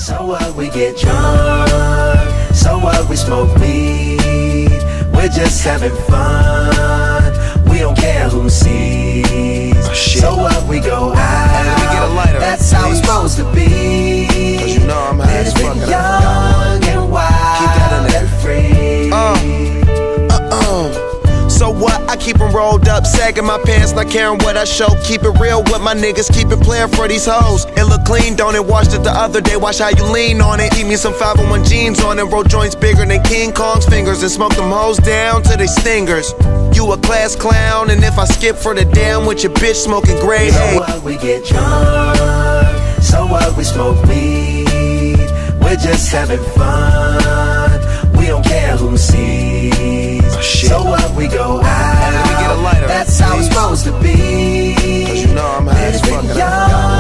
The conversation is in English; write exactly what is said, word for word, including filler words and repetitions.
So what, we get drunk. So what, we smoke weed. We're just having fun. We don't care who sees. Oh, so what, we go out. Hey, let me get a lighter, that's how it's supposed to be. Cause you know I'm high as fuck. Young and wild. Keep that in there. Free. Uh, uh, uh. So what? I keep them rolled up, sagging my pants, not caring what I show. Keep it real with my niggas, keep it playing for these hoes. It look clean, don't it? Washed it the other day, watch how you lean on it. Keep me some five oh one jeans on and roll joints bigger than King Kong's fingers, and smoke them hoes down to they stingers. You a class clown, and if I skip for the damn with your bitch smoking gray. So what, we get drunk. So what, we smoke weed. We're just having fun. We don't care who sees. Oh, so what, we go out. Hey, let me get a lighter, that's how it's supposed to be. Cause you know I'm high as fuck.